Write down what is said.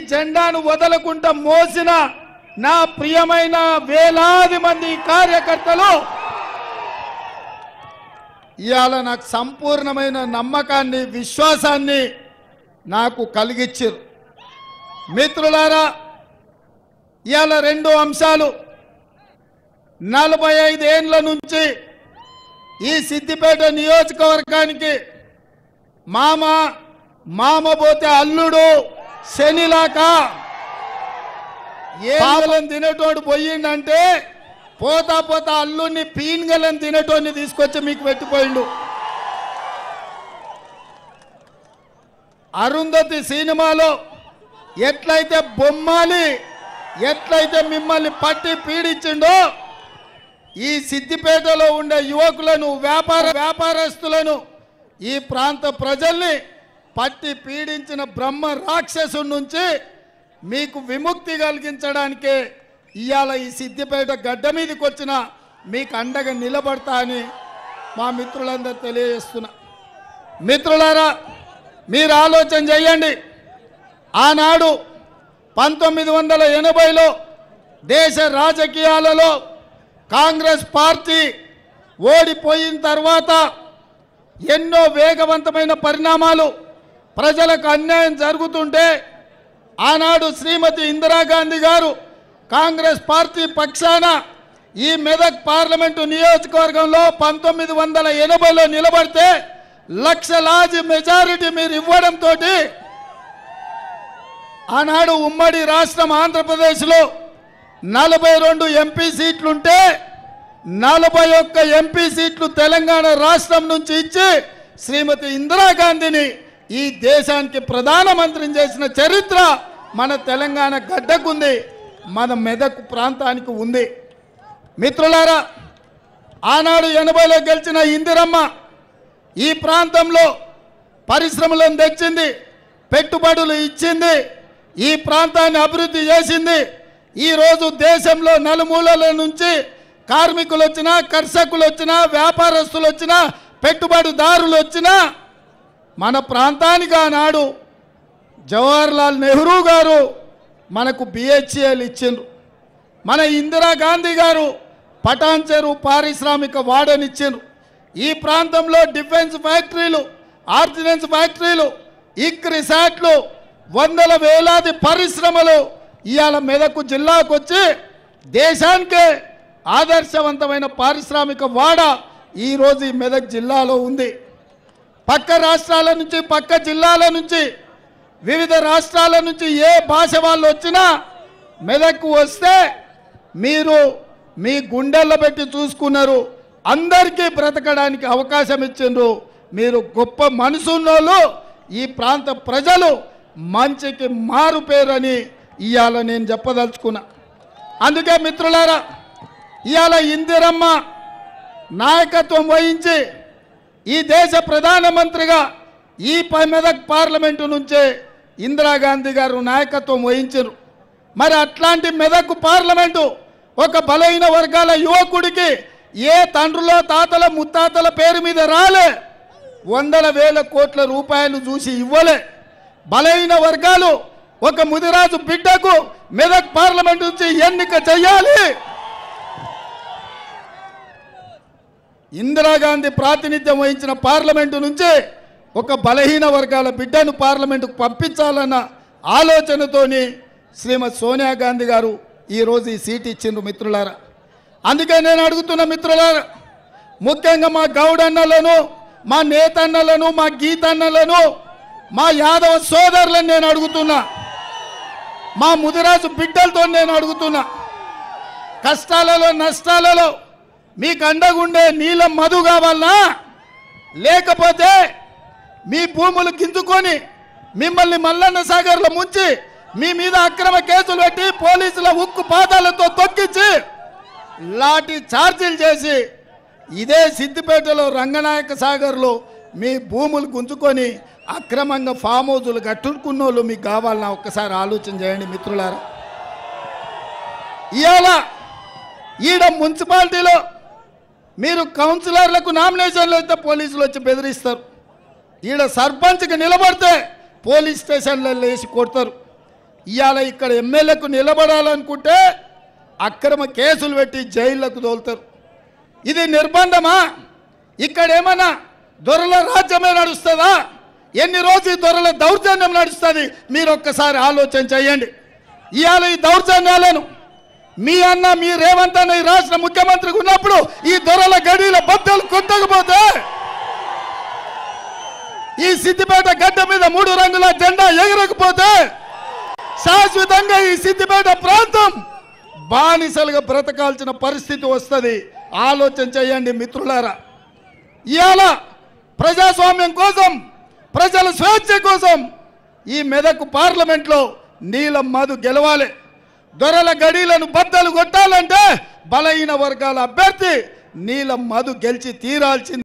జెండాను వదలకుండా మోసిన నా ప్రియమైన వేలాది మంది కార్యకర్తలు ఇవాళ నాకు సంపూర్ణమైన నమ్మకాన్ని విశ్వాసాన్ని నాకు కలిగించారు. మిత్రులారా, ఇవాళ రెండు అంశాలు. 45 ఏళ్ల నుంచి ఈ సిద్దిపేట నియోజకవర్గానికి మామ పోతే అల్లుడు శనిలాక ఏగలం తినేటోడు పోయిండంటే పోతా పోతా అల్లుడిని పీన్గలం తినేటోడిని తీసుకొచ్చి మీకు పెట్టిపోయిండు. అరుంధతి సినిమాలో ఎట్లయితే బొమ్మాలి ఎట్లయితే మిమ్మల్ని పట్టి పీడించిండో ఈ సిద్దిపేటలో ఉండే యువకులను వ్యాపారస్తులను ఈ ప్రాంత ప్రజల్ని పట్టి పీడించిన బ్రహ్మ రాక్షసుడి నుంచి మీకు విముక్తి కలిగించడానికే ఇవాళ ఈ సిద్దిపేట గడ్డ మీదకి వచ్చిన మీకు అండగా నిలబడతా అని మా మిత్రులందరూ తెలియజేస్తున్నా. మిత్రులారా, మీరు ఆలోచన చేయండి. ఆనాడు 1980లో దేశ రాజకీయాలలో కాంగ్రెస్ పార్టీ ఓడిపోయిన తర్వాత ఎన్నో వేగవంతమైన పరిణామాలు, ప్రజలకు అన్యాయం జరుగుతుంటే ఆనాడు శ్రీమతి ఇందిరాగాంధీ గారు కాంగ్రెస్ పార్టీ పక్షాన ఈ మెదక్ పార్లమెంటు నియోజకవర్గంలో 1980లో నిలబడితే లక్షలాది మెజారిటీ మీరు ఇవ్వడంతో ఆనాడు ఉమ్మడి రాష్ట్రం ఆంధ్రప్రదేశ్లో 42 ఎంపీ సీట్లుంటే 41 ఎంపీ సీట్లు తెలంగాణ రాష్ట్రం నుంచి ఇచ్చి శ్రీమతి ఇందిరాగాంధీని ఈ దేశానికి ప్రధానమంత్రిని చేసిన చరిత్ర మన తెలంగాణ గడ్డకుంది, మన మెదక్ ప్రాంతానికి ఉంది. మిత్రులారా, ఆనాడు 80లో గెలిచిన ఇందిరమ్మ ఈ ప్రాంతంలో పరిశ్రమలను తెచ్చింది, పెట్టుబడులు ఇచ్చింది, ఈ ప్రాంతాన్ని అభివృద్ధి చేసింది. ఈరోజు దేశంలో నలుమూలల నుంచి కార్మికులు వచ్చినా, కర్షకులు వచ్చినా, వ్యాపారస్తులు వచ్చినా, పెట్టుబడిదారులు వచ్చినా మన ప్రాంతానికి ఆనాడు జవహర్లాల్ నెహ్రూ గారు మనకు బిహెచ్ఎల్ ఇచ్చిండ్రు. మన ఇందిరాగాంధీ గారు పటాన్ చెరువు పారిశ్రామిక వాడనిచ్చిండ్రు. ఈ ప్రాంతంలో డిఫెన్స్ ఫ్యాక్టరీలు, ఆర్డినెన్స్ ఫ్యాక్టరీలు, రిసార్ట్లు, వందల వేలాది పరిశ్రమలు ఇవాళ మెదక్ జిల్లాకు వచ్చి దేశానికే ఆదర్శవంతమైన పారిశ్రామిక వాడ ఈరోజు ఈ మెదక్ జిల్లాలో ఉంది. పక్క రాష్ట్రాల నుంచి, పక్క జిల్లాల నుంచి, వివిధ రాష్ట్రాల నుంచి ఏ భాష వాళ్ళు వచ్చినా మెదక్కు వస్తే మీరు మీ గుండెల్లో పెట్టి చూసుకున్నారు, అందరికీ బ్రతకడానికి అవకాశం ఇచ్చిండ్రు. మీరు గొప్ప మనసున్నోళ్ళు, ఈ ప్రాంత ప్రజలు మంచికి మారు పేరని ఇవాళ నేను చెప్పదలుచుకున్నా. అందుకే మిత్రులారా, ఇవాళ ఇందిరమ్మ నాయకత్వం వహించి ఈ దేశ ప్రధానమంత్రిగా ఈ మెదక్ పార్లమెంటు నుంచే ఇందిరాగాంధీ గారు నాయకత్వం వహించారు. మరి అట్లాంటి మెదక్ పార్లమెంటు ఒక బలహీన వర్గాల యువకుడికి ఏ తండ్రుల తాతల ముత్తాతల పేరు మీద రాలే, వందల వేల కోట్ల రూపాయలు చూసి ఇవ్వలే. బలహీన వర్గాలు ఒక ముదిరాజు బిడ్డకు మెదక్ పార్లమెంట్ నుంచి ఎన్నిక చేయాలి. ఇందిరాగాంధీ ప్రాతినిధ్యం వహించిన పార్లమెంటు నుంచి ఒక బలహీన వర్గాల బిడ్డను పార్లమెంటుకు పంపించాలన్న ఆలోచనతోని శ్రీమతి సోనియా గాంధీ గారు ఈరోజు ఈ సీట్ ఇచ్చిండ్రు. మిత్రులారా, అందుకే నేను అడుగుతున్న మిత్రులారా, ముఖ్యంగా మా గౌడన్నలను, మా నేతన్నలను, మా గీతన్నలను, మా యాదవ సోదరులను నేను అడుగుతున్నా, మా ముదిరాజు బిడ్డలతో నేను అడుగుతున్నా, కష్టాలలో నష్టాలలో మీకు అండగుండే నీలం మధు కావాలనా, లేకపోతే మీ భూములు గింజుకొని మిమ్మల్ని మల్లన్న సాగర్లో ముంచి మీ మీద అక్రమ కేసులు పెట్టి పోలీసుల ఉక్కు పాదాలతో తొక్కించి లాఠీ చార్జీలు చేసి ఇదే సిద్దిపేటలో రంగనాయక సాగర్లో మీ భూములు గుంజుకొని అక్రమంగా ఫామ్ హౌజులు కట్టుకున్న వాళ్ళు మీకు కావాలన్నా ఒక్కసారి ఆలోచన చేయండి మిత్రులారా. ఇవాళ ఈడ మున్సిపాలిటీలో మీరు కౌన్సిలర్లకు నామినేషన్లు అయితే పోలీసులు వచ్చి బెదిరిస్తారు, ఈడ సర్పంచ్కి నిలబడితే పోలీస్ స్టేషన్లలో వేసి కొడతారు. ఇవాళ ఇక్కడ ఎమ్మెల్యేకు నిలబడాలనుకుంటే అక్రమ కేసులు పెట్టి జైళ్లకు తోలుతారు. ఇది నిర్బంధమా? ఇక్కడ ఏమన్నా దొరల రాజ్యమే నడుస్తుందా? ఎన్ని రోజులు దొరల దౌర్జన్యం నడుస్తుంది? మీరు ఒక్కసారి ఆలోచన చేయండి. ఇవాళ ఈ దౌర్జన్యాలను మీ అన్న మీ రేవంత్ అన్న ఈ రాష్ట్ర ముఖ్యమంత్రికి ఉన్నప్పుడు ఈ దొరల గడిల బద్దలు కొట్టకపోతే, ఈ సిద్దిపేట గడ్డ మీద 3 రంగుల జెండా ఎగరకపోతే శాశ్వతంగా ఈ సిద్దిపేట ప్రాంతం బానిసలుగా బ్రతకాల్సిన పరిస్థితి వస్తుంది. ఆలోచన చేయండి మిత్రులారా. ఇవాళ ప్రజాస్వామ్యం కోసం, ప్రజల స్వేచ్ఛ కోసం ఈ మెదక్ పార్లమెంట్లో నీలం మధు గెలవాలి. దొరల గడీలను బద్దలు కొట్టాలంటే బలహీన వర్గాల అభ్యర్థి నీలం మధు గెలిచి తీరాల్సింది.